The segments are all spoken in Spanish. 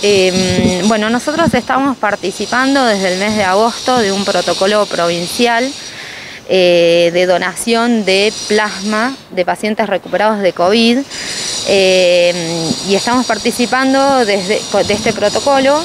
Bueno, nosotros estamos participando desde el mes de agosto de un protocolo provincial de donación de plasma de pacientes recuperados de COVID y estamos participando de este protocolo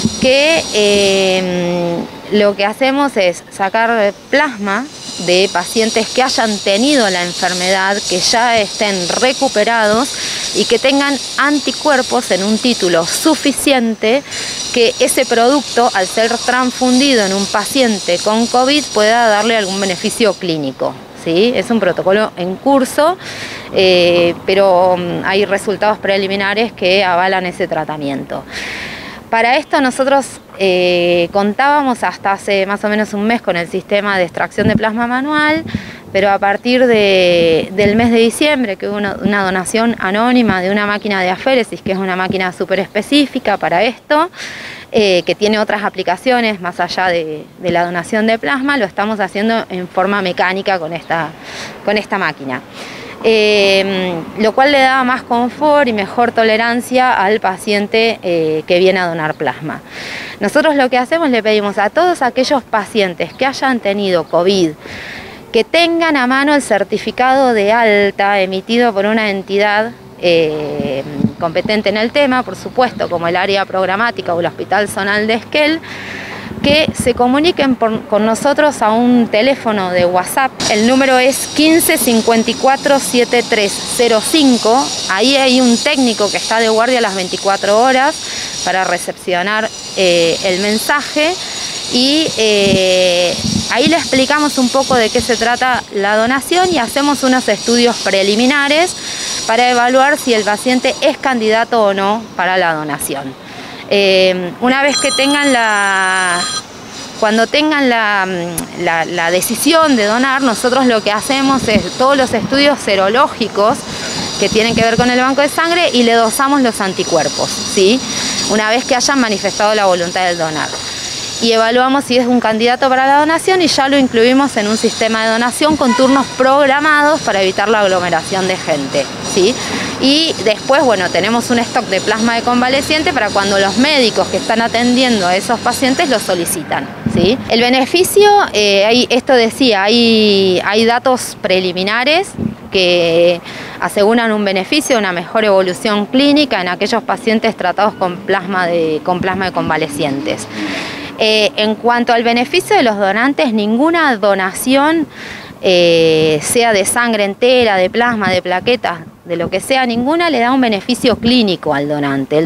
que lo que hacemos es sacar plasma de pacientes que hayan tenido la enfermedad, que ya estén recuperados y que tengan anticuerpos en un título suficiente que ese producto, al ser transfundido en un paciente con COVID, pueda darle algún beneficio clínico, ¿sí? Es un protocolo en curso, pero hay resultados preliminares que avalan ese tratamiento. Para esto nosotros contábamos hasta hace más o menos un mes con el sistema de extracción de plasma manual, pero a partir del mes de diciembre, que hubo una donación anónima de una máquina de aféresis, que es una máquina súper específica para esto, que tiene otras aplicaciones más allá de la donación de plasma, lo estamos haciendo en forma mecánica con esta máquina. Lo cual le da más confort y mejor tolerancia al paciente que viene a donar plasma. Nosotros lo que hacemos, le pedimos a todos aquellos pacientes que hayan tenido COVID, que tengan a mano el certificado de alta emitido por una entidad competente en el tema, por supuesto, como el área programática o el Hospital Zonal de Esquel, que se comuniquen con nosotros a un teléfono de WhatsApp. El número es 15 54 7305. Ahí hay un técnico que está de guardia las 24 horas para recepcionar el mensaje y ahí le explicamos un poco de qué se trata la donación y hacemos unos estudios preliminares para evaluar si el paciente es candidato o no para la donación. Una vez que tengan cuando tengan la decisión de donar, nosotros lo que hacemos es todos los estudios serológicos que tienen que ver con el banco de sangre y le dosamos los anticuerpos, ¿sí? Una vez que hayan manifestado la voluntad de donar. Y evaluamos si es un candidato para la donación y ya lo incluimos en un sistema de donación con turnos programados para evitar la aglomeración de gente, ¿sí? Y después, bueno, tenemos un stock de plasma de convaleciente para cuando los médicos que están atendiendo a esos pacientes lo solicitan, ¿sí? El beneficio, esto decía, hay datos preliminares que aseguran un beneficio, una mejor evolución clínica en aquellos pacientes tratados con plasma de convalecientes. En cuanto al beneficio de los donantes, ninguna donación, sea de sangre entera, de plasma, de plaquetas, de lo que sea, ninguna le da un beneficio clínico al donante.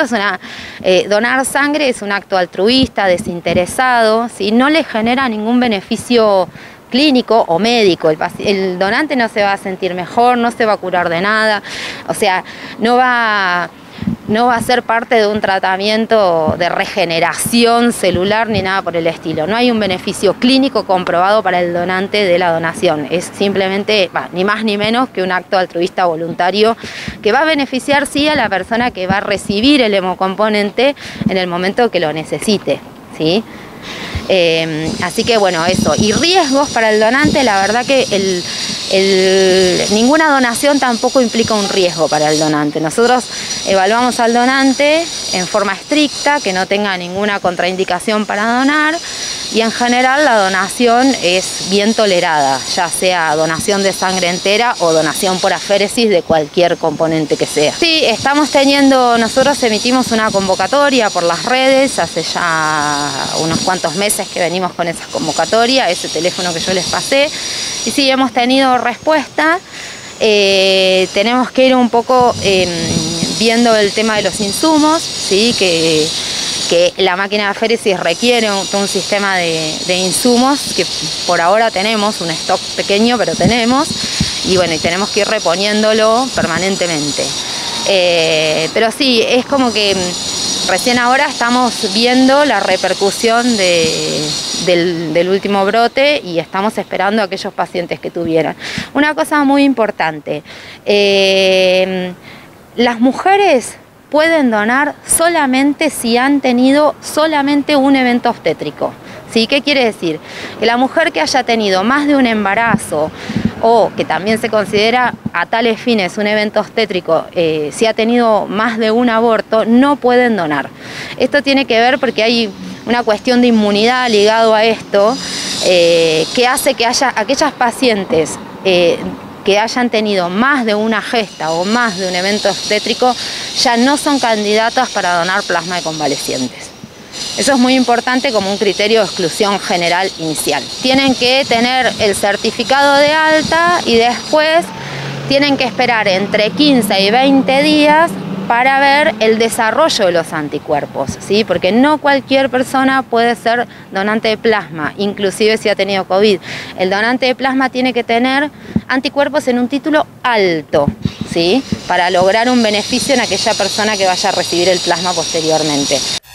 Donar sangre es un acto altruista, desinteresado, ¿sí? No le genera ningún beneficio clínico o médico. El donante no se va a sentir mejor, no se va a curar de nada, o sea, no va a ser parte de un tratamiento de regeneración celular ni nada por el estilo. No hay un beneficio clínico comprobado para el donante de la donación. Es simplemente, ni más ni menos que un acto altruista voluntario que va a beneficiar, sí, a la persona que va a recibir el hemocomponente en el momento que lo necesite, ¿sí? Así que bueno, eso. Y riesgos para el donante, la verdad que ninguna donación tampoco implica un riesgo para el donante. Nosotros evaluamos al donante en forma estricta, que no tenga ninguna contraindicación para donar, y en general la donación es bien tolerada, ya sea donación de sangre entera o donación por aféresis de cualquier componente que sea. Sí, nosotros emitimos una convocatoria por las redes hace ya unos cuantos meses que venimos con esa convocatoria, ese teléfono que yo les pasé, y sí, hemos tenido respuesta. Tenemos que ir un poco viendo el tema de los insumos, ¿sí? que la máquina de aféresis requiere un sistema de insumos que por ahora tenemos, un stock pequeño, pero tenemos, y bueno, y tenemos que ir reponiéndolo permanentemente. Pero sí, es como que recién ahora estamos viendo la repercusión del último brote y estamos esperando a aquellos pacientes que tuvieran. Una cosa muy importante, las mujeres pueden donar solamente si han tenido solamente un evento obstétrico, ¿sí? ¿Qué quiere decir? Que la mujer que haya tenido más de un embarazo o que también se considera a tales fines un evento obstétrico, si ha tenido más de un aborto, no pueden donar. Esto tiene que ver porque hay una cuestión de inmunidad ligado a esto, que hace que haya aquellas pacientes que hayan tenido más de una gesta o más de un evento obstétrico, ya no son candidatas para donar plasma de convalecientes. Eso es muy importante como un criterio de exclusión general inicial. Tienen que tener el certificado de alta y después tienen que esperar entre 15 y 20 días para ver el desarrollo de los anticuerpos, ¿sí? Porque no cualquier persona puede ser donante de plasma, inclusive si ha tenido COVID. El donante de plasma tiene que tener anticuerpos en un título alto, ¿sí? Para lograr un beneficio en aquella persona que vaya a recibir el plasma posteriormente.